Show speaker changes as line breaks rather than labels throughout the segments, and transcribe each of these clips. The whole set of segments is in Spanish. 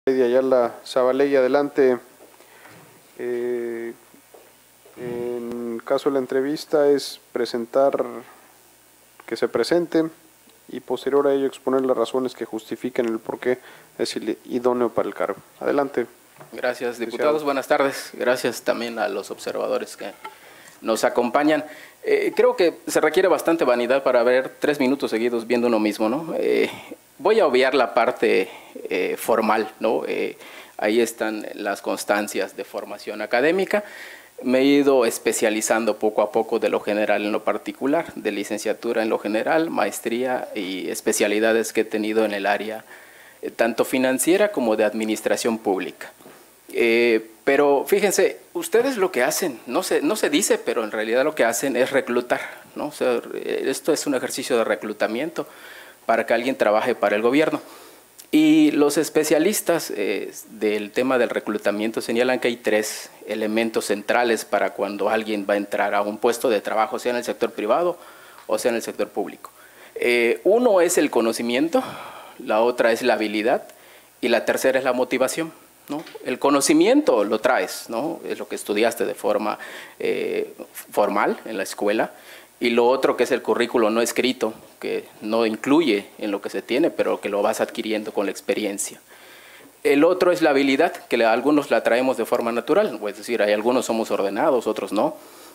De Ayala Zabaley, adelante. En caso de la entrevista es presentar, que se presente y posterior a ello exponer las razones que justifiquen el por qué es idóneo para el cargo. Adelante.
Gracias, diputados. Buenas tardes. Gracias también a los observadores que nos acompañan. Creo que se requiere bastante vanidad para ver 3 minutos seguidos viendo uno mismo, ¿no? Voy a obviar la parte formal, ¿no? Ahí están las constancias de formación académica. Me he ido especializando poco a poco de lo general en lo particular, de licenciatura en lo general, maestría y especialidades que he tenido en el área tanto financiera como de administración pública. Pero fíjense, ustedes lo que hacen, no se dice, pero en realidad lo que hacen es reclutar, ¿no? O sea, esto es un ejercicio de reclutamiento para que alguien trabaje para el gobierno. Y los especialistas del tema del reclutamiento señalan que hay 3 elementos centrales para cuando alguien va a entrar a un puesto de trabajo, sea en el sector privado o sea en el sector público. Uno es el conocimiento, la otra es la habilidad y la tercera es la motivación, ¿no? El conocimiento lo traes, ¿no? Es lo que estudiaste de forma formal en la escuela. Y lo otro que es el currículo no escrito, que no incluye en lo que se tiene, pero que lo vas adquiriendo con la experiencia. El otro es la habilidad, que algunos la traemos de forma natural, es decir, hay algunos somos ordenados, otros no.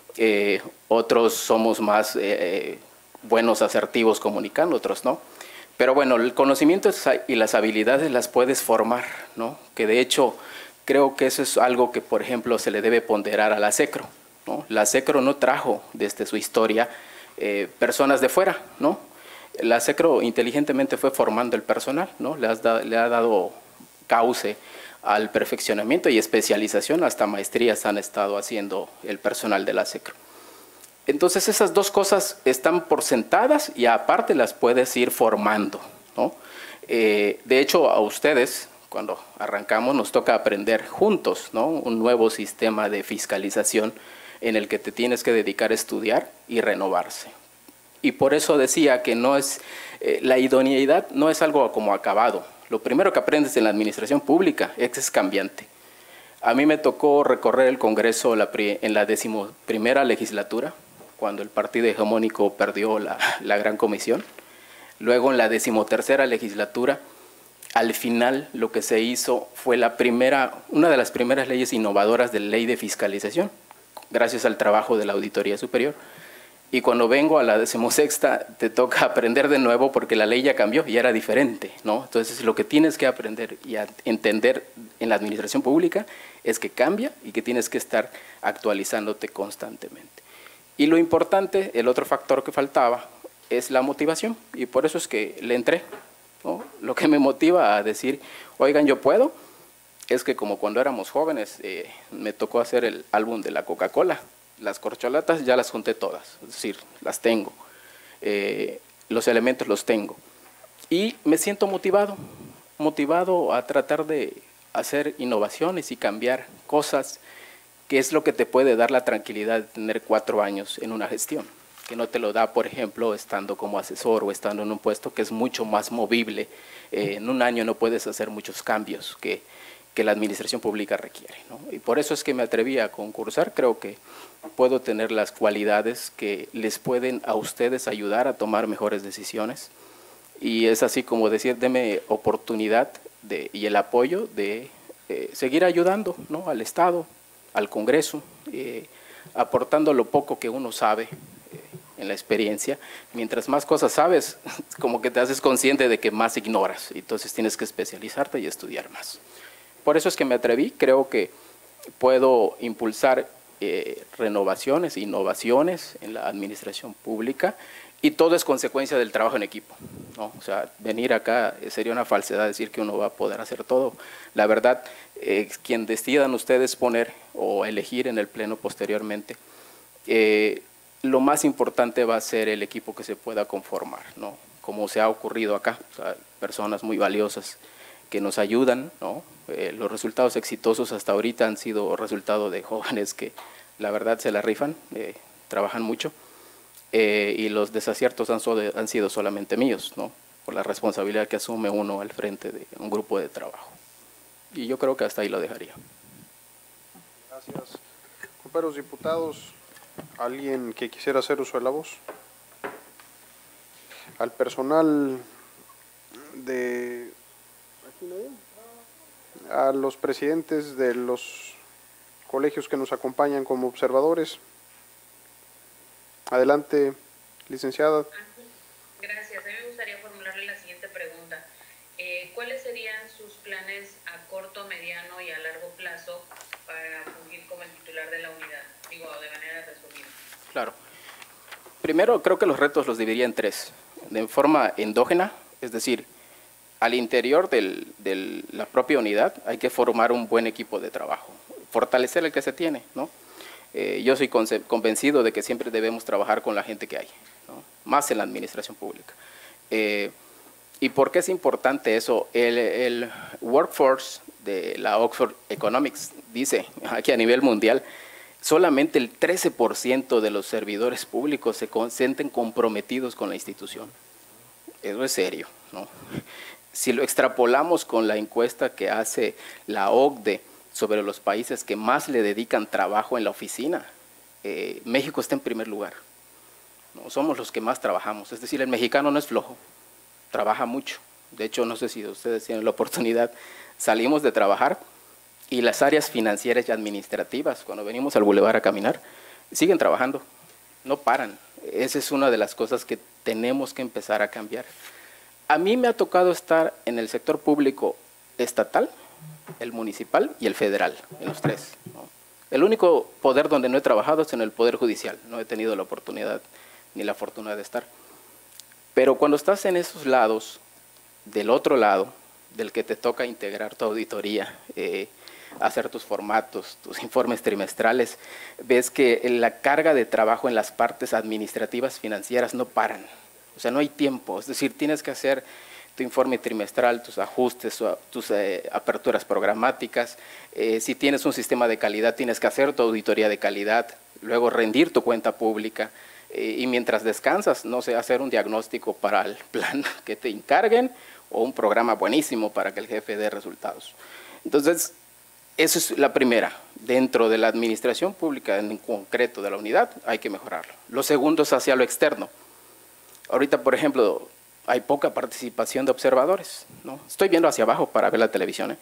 Otros somos más buenos asertivos comunicando, otros no. Pero bueno, el conocimiento y las habilidades las puedes formar, ¿no? Que de hecho creo que eso es algo que, por ejemplo, se le debe ponderar a la SECRO, ¿no? La SECRO no trajo desde su historia personas de fuera, ¿no? La SECRO inteligentemente fue formando el personal, ¿no? Le ha dado cauce al perfeccionamiento y especialización, hasta maestrías han estado haciendo el personal de la SECRO. Entonces esas 2 cosas están por sentadas y aparte las puedes ir formando, ¿no? De hecho, a ustedes, cuando arrancamos, nos toca aprender juntos, ¿no? Un nuevo sistema de fiscalización en el que te tienes que dedicar a estudiar y renovarse. Y por eso decía que no es, la idoneidad no es algo como acabado. Lo primero que aprendes en la administración pública es cambiante. A mí me tocó recorrer el Congreso en la 11ª legislatura, cuando el partido hegemónico perdió la gran comisión. Luego en la 13ª legislatura, al final lo que se hizo fue una de las primeras leyes innovadoras de la ley de fiscalización, gracias al trabajo de la Auditoría Superior. Y cuando vengo a la 16ª, te toca aprender de nuevo porque la ley ya cambió y era diferente, ¿no? Entonces, lo que tienes que aprender y entender en la administración pública es que cambia y que tienes que estar actualizándote constantemente. Y lo importante, el otro factor que faltaba, es la motivación. Y por eso es que le entré, ¿no? Lo que me motiva a decir, oigan, yo puedo, es que como cuando éramos jóvenes, me tocó hacer el álbum de la Coca-Cola. Las corcholatas ya las junté todas, es decir, las tengo. Los elementos los tengo. Y me siento motivado a tratar de hacer innovaciones y cambiar cosas, que es lo que te puede dar la tranquilidad de tener 4 años en una gestión, que no te lo da, por ejemplo, estando como asesor o estando en un puesto que es mucho más movible. En un año no puedes hacer muchos cambios que la administración pública requiere, ¿no? Y por eso es que me atreví a concursar. Creo que puedo tener las cualidades que les pueden a ustedes ayudar a tomar mejores decisiones. Y es así como decir, deme oportunidad y el apoyo de seguir ayudando, ¿no? Al Estado, al Congreso, aportando lo poco que uno sabe en la experiencia. Mientras más cosas sabes, como que te haces consciente de que más ignoras, entonces tienes que especializarte y estudiar más. Por eso es que me atreví. Creo que puedo impulsar renovaciones, innovaciones en la administración pública, y todo es consecuencia del trabajo en equipo, ¿no? O sea, venir acá sería una falsedad decir que uno va a poder hacer todo. La verdad, quien decidan ustedes poner o elegir en el pleno posteriormente, lo más importante va a ser el equipo que se pueda conformar, ¿no? Como se ha ocurrido acá, o sea, personas muy valiosas que nos ayudan, ¿no? Los resultados exitosos hasta ahorita han sido resultado de jóvenes que la verdad se la rifan, trabajan mucho, y los desaciertos han sido solamente míos, ¿no? Por la responsabilidad que asume uno al frente de un grupo de trabajo. Y yo creo que hasta ahí lo dejaría.
Gracias. Compañeros diputados, ¿alguien que quisiera hacer uso de la voz? Al personal de... a los presidentes de los colegios que nos acompañan como observadores. Adelante, licenciada.
Gracias. A mí me gustaría formularle la siguiente pregunta. ¿Cuáles serían sus planes a corto, mediano y a largo plazo para fungir como el titular de la unidad? Digo, de manera resumida.
Claro. Primero, creo que los retos los dividiría en tres. De forma endógena, es decir, al interior de la propia unidad hay que formar un buen equipo de trabajo, fortalecer el que se tiene, ¿no? Yo soy convencido de que siempre debemos trabajar con la gente que hay, ¿no? Más en la administración pública. ¿Y por qué es importante eso? El workforce de la Oxford Economics dice, aquí a nivel mundial, solamente el 13% de los servidores públicos se sienten comprometidos con la institución. Eso es serio, ¿no? Si lo extrapolamos con la encuesta que hace la OCDE sobre los países que más le dedican trabajo en la oficina, México está en primer lugar, ¿no? Somos los que más trabajamos, es decir, el mexicano no es flojo, trabaja mucho. De hecho, no sé si ustedes tienen la oportunidad, salimos de trabajar y las áreas financieras y administrativas, cuando venimos al bulevar a caminar, siguen trabajando, no paran. Esa es una de las cosas que tenemos que empezar a cambiar. A mí me ha tocado estar en el sector público estatal, el municipal y el federal, en los tres, ¿no? El único poder donde no he trabajado es en el Poder Judicial, no he tenido la oportunidad ni la fortuna de estar. Pero cuando estás en esos lados, del otro lado, del que te toca integrar tu auditoría, hacer tus formatos, tus informes trimestrales, ves que la carga de trabajo en las partes administrativas financieras no paran. O sea, no hay tiempo, es decir, tienes que hacer tu informe trimestral, tus ajustes, tus aperturas programáticas. Si tienes un sistema de calidad, tienes que hacer tu auditoría de calidad, luego rendir tu cuenta pública. Y mientras descansas, no sé, hacer un diagnóstico para el plan que te encarguen o un programa buenísimo para que el jefe dé resultados. Entonces, eso es la primera. Dentro de la administración pública, en concreto de la unidad, hay que mejorarlo. Lo segundo es hacia lo externo. Ahorita, por ejemplo, hay poca participación de observadores, ¿no? Estoy viendo hacia abajo para ver la televisión,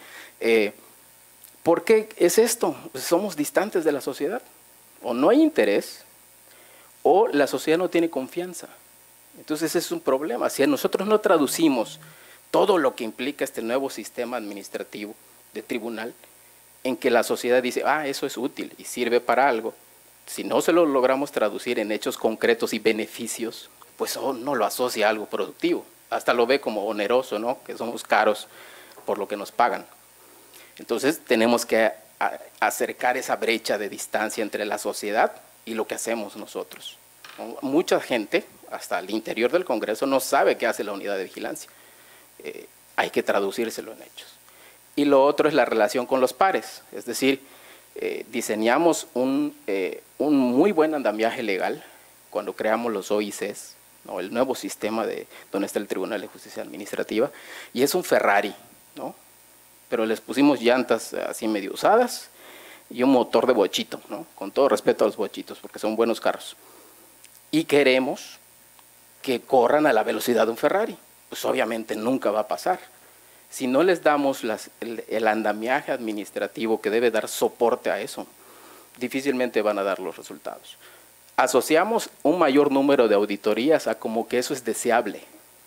¿Por qué es esto? Pues somos distantes de la sociedad. O no hay interés, o la sociedad no tiene confianza. Entonces ese es un problema. Si nosotros no traducimos todo lo que implica este nuevo sistema administrativo de tribunal, en que la sociedad dice, eso es útil y sirve para algo, si no se lo logramos traducir en hechos concretos y beneficios, pues no lo asocia a algo productivo. Hasta lo ve como oneroso, ¿no? Que somos caros por lo que nos pagan. Entonces tenemos que acercar esa brecha de distancia entre la sociedad y lo que hacemos nosotros. Mucha gente, hasta el interior del Congreso, no sabe qué hace la unidad de vigilancia. Hay que traducírselo en hechos. Y lo otro es la relación con los pares, es decir, diseñamos un muy buen andamiaje legal cuando creamos los OICs, ¿no? El nuevo sistema donde está el Tribunal de Justicia Administrativa, y es un Ferrari, ¿no? Pero les pusimos llantas así medio usadas y un motor de bochito, ¿no? Con todo respeto a los bochitos, porque son buenos carros. Y queremos que corran a la velocidad de un Ferrari. Pues obviamente nunca va a pasar. Si no les damos el andamiaje administrativo que debe dar soporte a eso, difícilmente van a dar los resultados. Asociamos un mayor número de auditorías a como que eso es deseable.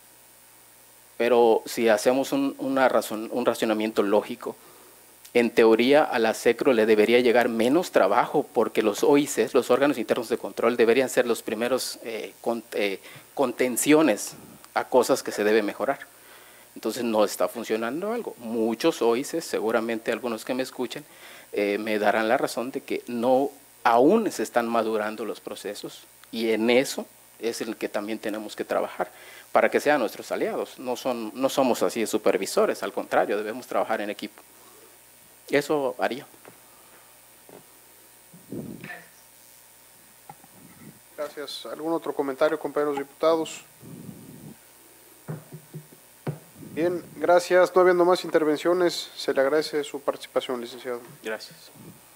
Pero si hacemos un racionamiento lógico, en teoría a la SECRO le debería llegar menos trabajo porque los OICs, los órganos internos de control, deberían ser los primeros contenciones a cosas que se debe mejorar. Entonces no está funcionando algo. Muchos OICs, seguramente algunos que me escuchen, me darán la razón de que aún se están madurando los procesos, y en eso es en el que también tenemos que trabajar para que sean nuestros aliados. No somos así de supervisores, al contrario, debemos trabajar en equipo. Eso haría.
Gracias. ¿Algún otro comentario, compañeros diputados? Bien, gracias. No habiendo más intervenciones, se le agradece su participación, licenciado.
Gracias.